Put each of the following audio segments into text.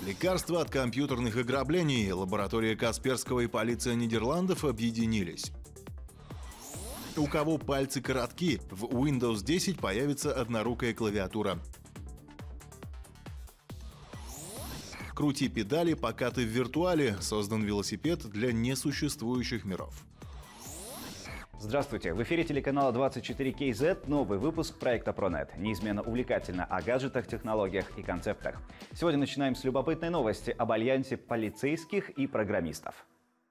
Лекарства от компьютерных ограблений. Лаборатория Касперского и полиция Нидерландов объединились. У кого пальцы коротки, в Windows 10 появится однорукая клавиатура. Крути педали, пока ты в виртуале. Создан велосипед для несуществующих миров. Здравствуйте! В эфире телеканала 24KZ новый выпуск проекта ProNet. Неизменно увлекательно о гаджетах, технологиях и концептах. Сегодня начинаем с любопытной новости об альянсе полицейских и программистов.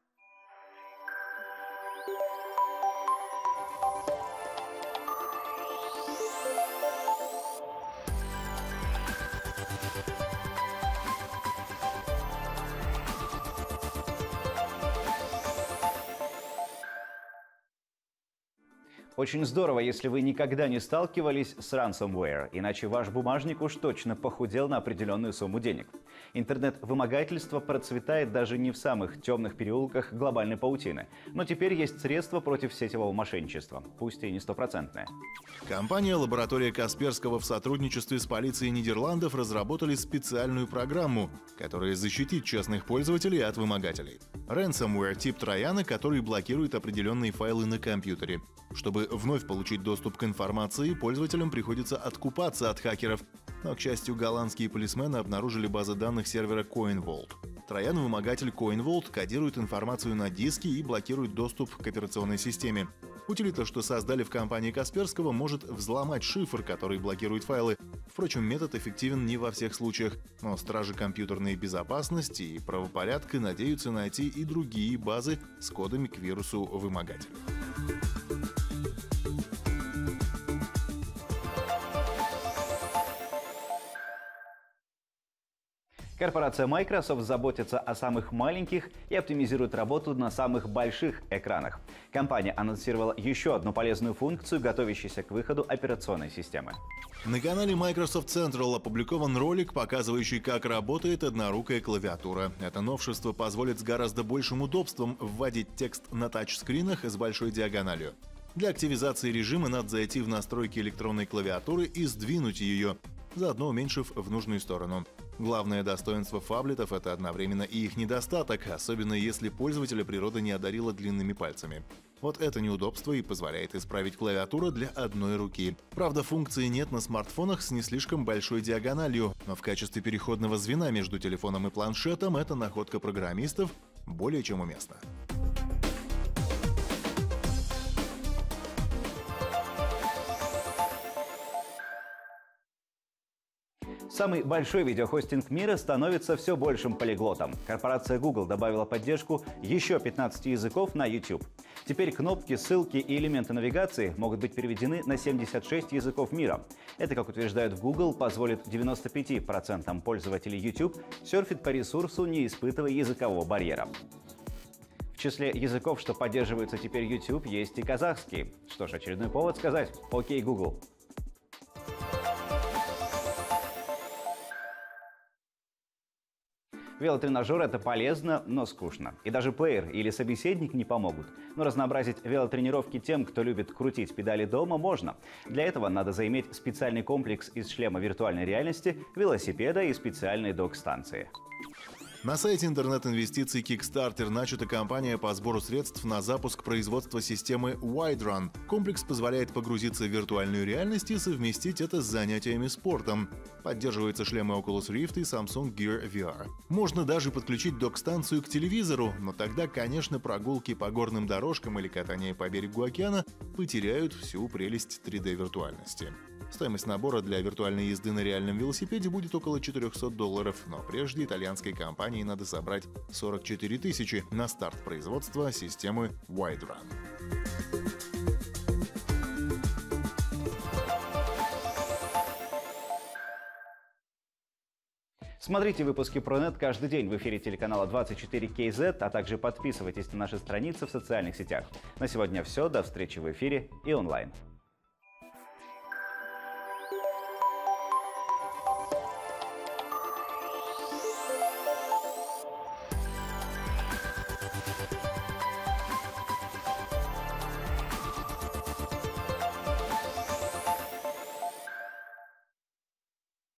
Очень здорово, если вы никогда не сталкивались с ransomware, иначе ваш бумажник уж точно похудел на определенную сумму денег. Интернет-вымогательство процветает даже не в самых темных переулках глобальной паутины. Но теперь есть средства против сетевого мошенничества, пусть и не стопроцентное. Компания «Лаборатория Касперского» в сотрудничестве с полицией Нидерландов разработали специальную программу, которая защитит честных пользователей от вымогателей. Ransomware – тип трояна, который блокирует определенные файлы на компьютере. Чтобы вновь получить доступ к информации, пользователям приходится откупаться от хакеров. Но, к счастью, голландские полисмены обнаружили базы данных сервера CoinVault. Троян-вымогатель CoinVault кодирует информацию на диске и блокирует доступ к операционной системе. Утилита, что создали в компании Касперского, может взломать шифр, который блокирует файлы. Впрочем, метод эффективен не во всех случаях, но стражи компьютерной безопасности и правопорядка надеются найти и другие базы с кодами к вирусу вымогателя. Корпорация Microsoft заботится о самых маленьких и оптимизирует работу на самых больших экранах. Компания анонсировала еще одну полезную функцию, готовящуюся к выходу операционной системы. На канале Microsoft Central опубликован ролик, показывающий, как работает однорукая клавиатура. Это новшество позволит с гораздо большим удобством вводить текст на тачскринах с большой диагональю. Для активизации режима надо зайти в настройки электронной клавиатуры и сдвинуть ее, заодно уменьшив в нужную сторону. Главное достоинство фаблетов – это одновременно и их недостаток, особенно если пользователя природа не одарила длинными пальцами. Вот это неудобство и позволяет исправить клавиатуру для одной руки. Правда, функции нет на смартфонах с не слишком большой диагональю, но в качестве переходного звена между телефоном и планшетом эта находка программистов более чем уместна. Самый большой видеохостинг мира становится все большим полиглотом. Корпорация Google добавила поддержку еще 15 языков на YouTube. Теперь кнопки, ссылки и элементы навигации могут быть переведены на 76 языков мира. Это, как утверждают в Google, позволит 95% пользователей YouTube серфить по ресурсу, не испытывая языкового барьера. В числе языков, что поддерживаются теперь YouTube, есть и казахский. Что ж, очередной повод сказать «Окей, Google». Велотренажер – это полезно, но скучно. И даже плеер или собеседник не помогут. Но разнообразить велотренировки тем, кто любит крутить педали дома, можно. Для этого надо заиметь специальный комплекс из шлема виртуальной реальности, велосипеда и специальной док-станции. На сайте интернет-инвестиций Kickstarter начата кампания по сбору средств на запуск производства системы WideRun. Комплекс позволяет погрузиться в виртуальную реальность и совместить это с занятиями спортом. Поддерживаются шлемы Oculus Rift и Samsung Gear VR. Можно даже подключить док-станцию к телевизору, но тогда, конечно, прогулки по горным дорожкам или катание по берегу океана потеряют всю прелесть 3D-виртуальности. Стоимость набора для виртуальной езды на реальном велосипеде будет около $400, но прежде итальянской компании надо собрать 44 тысячи на старт производства системы WideRun. Смотрите выпуски ProNet каждый день в эфире телеканала 24KZ, а также подписывайтесь на наши страницы в социальных сетях. На сегодня все. До встречи в эфире и онлайн.